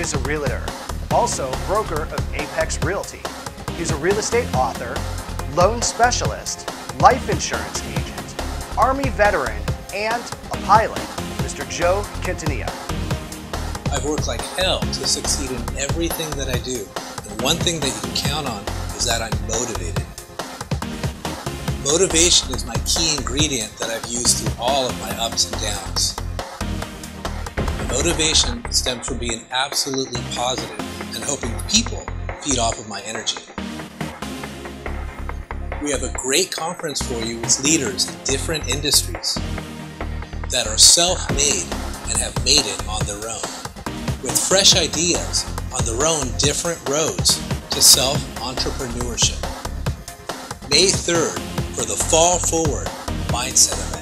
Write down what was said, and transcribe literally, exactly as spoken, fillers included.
is a realtor, also broker of Apex Realty. He's a real estate author, loan specialist, life insurance agent, Army veteran, and a pilot, Mister Joe Quintanilla. I've worked like hell to succeed in everything that I do, and one thing that you can count on is that I'm motivated. Motivation is my key ingredient that I've used through all of my ups and downs. My motivation stems from being absolutely positive and hoping people feed off of my energy. We have a great conference for you with leaders in different industries that are self-made and have made it on their own, with fresh ideas on their own different roads to self-entrepreneurship. May third for the Fall Forward Mindset event.